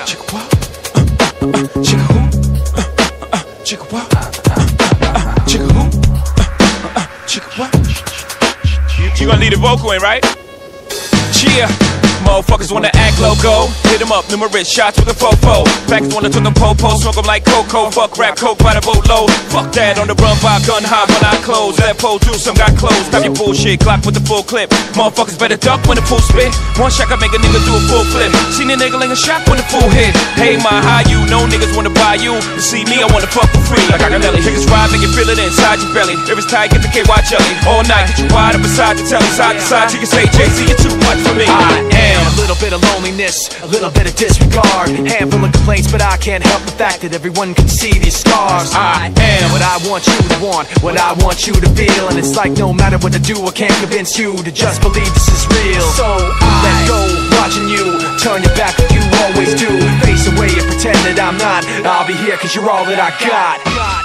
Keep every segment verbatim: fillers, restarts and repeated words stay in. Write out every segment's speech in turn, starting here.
Chicka what? Uh, uh, uh, chicka who? Uh, uh, uh, chicka what? Uh, uh, uh, chicka who? Uh, uh, uh, chicka what? You gonna leave the vocal in, right? Cheer. Motherfuckers wanna act loco. Hit them up, numerous shots with a fofo. Facts wanna turn them po-po, smoke them like cocoa. Fuck rap, coke by the boatload. Fuck that, on the run by gun high when I close. That pole do some got closed. Stop your bullshit, clock with the full clip. Motherfuckers better duck when the pool spit. One shot can make a nigga do a full flip. Seen a nigga ling a shot when the full hit. Hey, my how you? No niggas wanna buy you. You see me, I wanna fuck for free. Like Aganelli. Niggas ride, make you feel it inside your belly. If it's tight, get the K Y jelly. All night, get you wide up beside the telly. Side to side, till you say, Jay-Z, you're too much for me. I am a little bit of loneliness, a little bit of disregard. Handful of complaints, but I can't help the fact that everyone can see these scars. I am what I want you to want, what I want you to feel. And it's like no matter what I do, I can't convince you to just believe this is real. So I let go, watching you turn your back like you always do. Face away and pretend that I'm not. I'll be here cause you're all that I got.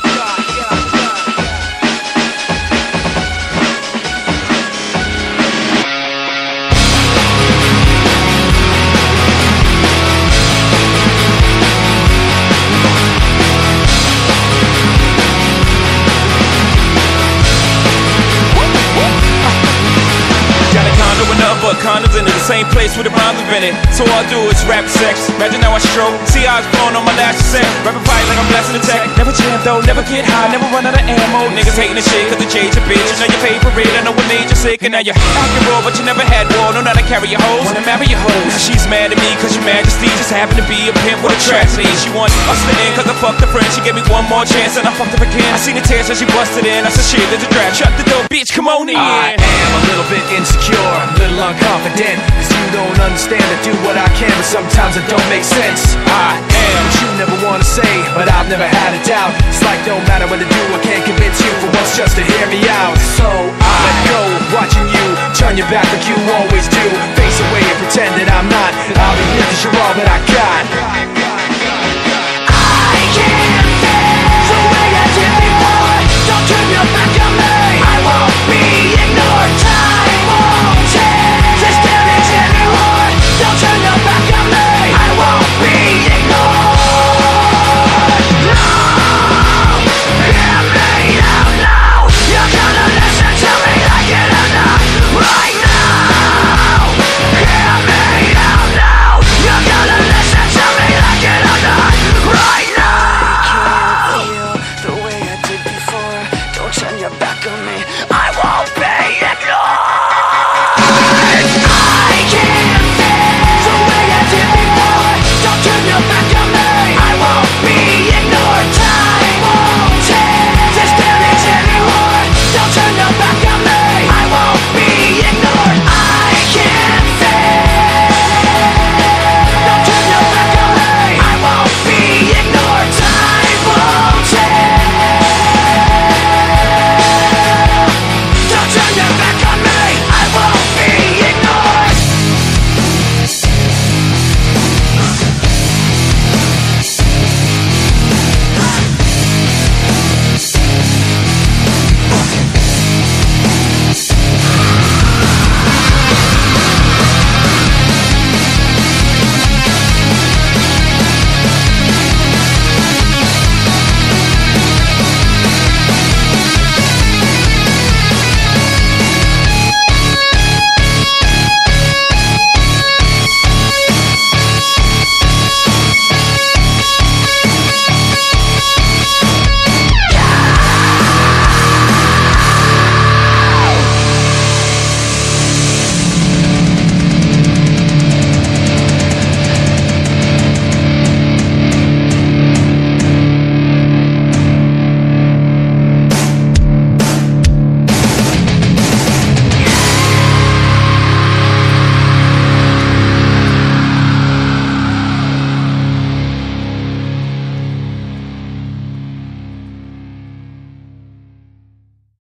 But condoms into the same place with the rhymes invented. So all I do is rap sex. Imagine how I stroke. See how it's blowing on my lashes set. Rapping fight like I'm blasting the tech. Never jam though, never get high, never run out of ammo. Niggas hating the shit cause the J's a bitch. You know your favorite, I know what made you sick. And now you're acting raw, but you never had war. Know how to carry your hoes, wanna marry your hoes. She's mad at me cause your majesty just happened to be a pimp with a tragedy. She wants us to end cause I fucked her friend. She gave me one more chance and I fucked her again. I seen the tears so she busted in. I said shit, there's a draft. Shut the door, bitch, come on in. I am a little bit insecure, a little unconfident. Cause you don't understand, I do what I can, but sometimes it don't make sense. I am what you never wanna say, but I've never had a doubt. It's like no matter what I do, I can't convince you for once just to hear me out. So I let go, watching you turn your back like you always do. Face away